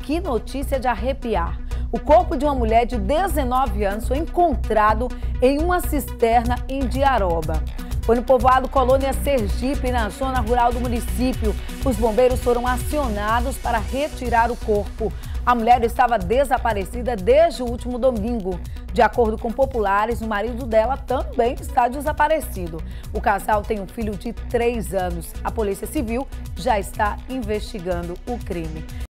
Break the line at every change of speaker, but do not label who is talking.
que notícia de arrepiar! O corpo de uma mulher de 19 anos foi encontrado em uma cisterna em Diaroba. Foi no povoado Colônia Sergipe, na zona rural do município. Os bombeiros foram acionados para retirar o corpo. A mulher estava desaparecida desde o último domingo. De acordo com populares, o marido dela também está desaparecido. O casal tem um filho de 3 anos. A Polícia Civil já está investigando o crime.